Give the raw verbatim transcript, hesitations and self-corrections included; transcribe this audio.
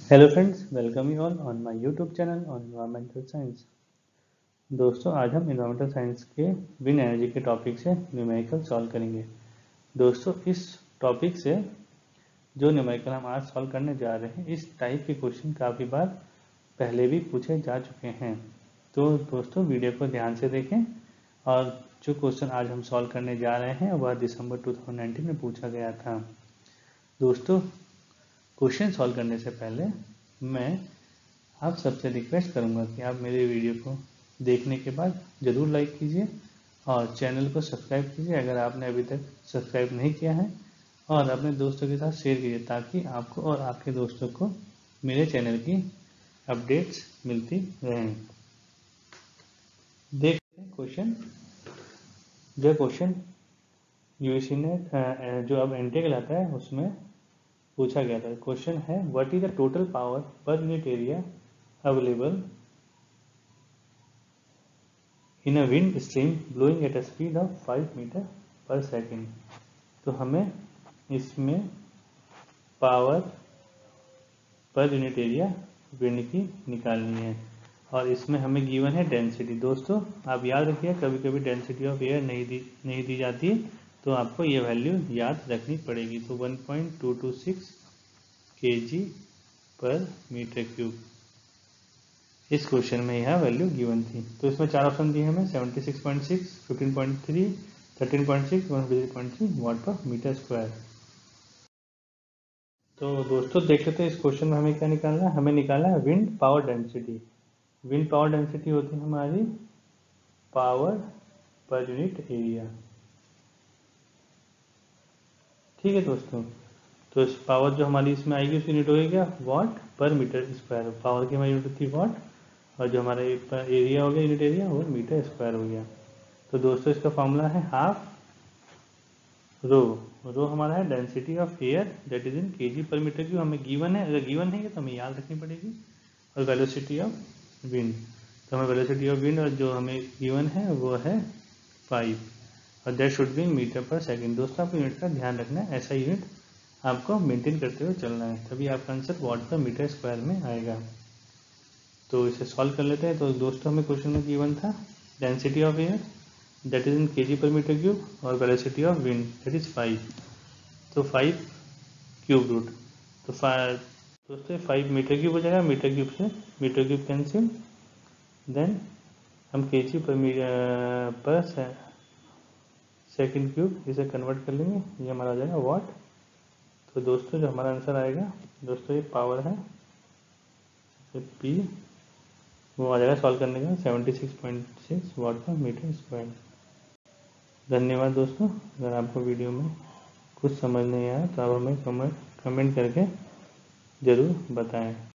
Hello friends, welcome you all on my YouTube channel on environmental science. दोस्तों, आज हम environmental science के wind energy के topic से न्यूमेरिकल सॉल्व करेंगे। दोस्तों, इस टॉपिक से जो न्यूमेरिकल हम आज सॉल्व करने जा रहे हैं, इस टाइप के क्वेश्चन काफ़ी बार पहले भी पूछे जा चुके हैं। तो दोस्तों, वीडियो को ध्यान से देखें। और जो क्वेश्चन आज हम सॉल्व करने जा रहे हैं वह दिसंबर टू थाउजेंड नाइनटीन में पूछा गया था। दोस्तों, क्वेश्चन सॉल्व करने से पहले मैं आप सबसे रिक्वेस्ट करूंगा कि आप मेरे वीडियो को देखने के बाद ज़रूर लाइक कीजिए और चैनल को सब्सक्राइब कीजिए अगर आपने अभी तक सब्सक्राइब नहीं किया है, और अपने दोस्तों के साथ शेयर कीजिए ताकि आपको और आपके दोस्तों को मेरे चैनल की अपडेट्स मिलती रहें। देखते हैं क्वेश्चन। जो क्वेश्चन यूएससी ने जो अब एनटेक लाता है उसमें पूछा गया था। क्वेश्चन है, what is the total power per unit area available in a wind stream blowing at a speed of five metre per second. तो हमें इसमें power per unit area wind की निकालनी है और इसमें हमें गिवन है डेंसिटी। दोस्तों, आप याद रखिए, कभी कभी डेंसिटी ऑफ एयर नहीं दी नहीं दी जाती है, तो आपको ये वैल्यू याद रखनी पड़ेगी। तो one point two two six K G पर मीटर क्यूब इस क्वेश्चन में यह वैल्यू गिवन थी। तो इसमें चार ऑप्शन दिए हमें, seventy six point six, fifteen point three, thirteen point six, one fifty three point three watt per metre square. तो दोस्तों, देख लेते हैं इस क्वेश्चन में हमें क्या निकालना है। हमें निकालना है wind power density. Wind power density होती है हमारी पावर पर यूनिट एरिया। ठीक है दोस्तों, तो इस पावर जो हमारी इसमें आएगी उसकी यूनिट होगी क्या, वाट पर मीटर स्क्वायर। पावर की हमारी यूनिट थी वाट, और जो हमारा एरिया हो गया, यूनिट एरिया, वो मीटर स्क्वायर हो गया। तो दोस्तों, इसका फॉर्मूला है हाफ रो। रो हमारा है density of air that is in KG per metre cube. हमें गिवन है, अगर गिवन है तो हमें याद रखनी पड़ेगी। और वेलोसिटी ऑफ विंड, तो हमें वेलोसिटी ऑफ विंड और जो हमें गिवन है वो है फाइव, और that should be metre per second. दोस्तों, आपको यूनिट का ध्यान रखना है, ऐसा यूनिट आपको मेंटेन करते हुए चलना है, तभी आपका आंसर वाट पर मीटर स्क्वायर में आएगा। तो इसे सॉल्व कर लेते हैं। तो दोस्तों, हमें क्वेश्चन में गिवन था density of air that is in KG per metre cube और velocity of wind that is five. तो फाइव क्यूब रूट, तो फाइव दोस्तों फाइव मीटर क्यूब हो जाएगा। मीटर क्यूब से मीटर क्यूब कैंसिल, देन हम KG per per second cube इसे convert कर लेंगे, ये हमारा आ जाएगा वाट। तो दोस्तों, जो हमारा आंसर आएगा दोस्तों, ये पावर है पी, वो आ जाएगा सॉल्व करने का seventy six point six watt per metre square. धन्यवाद दोस्तों। अगर आपको वीडियो में कुछ समझ नहीं आया तो आप हमें कमेंट कमेंट करके ज़रूर बताएं।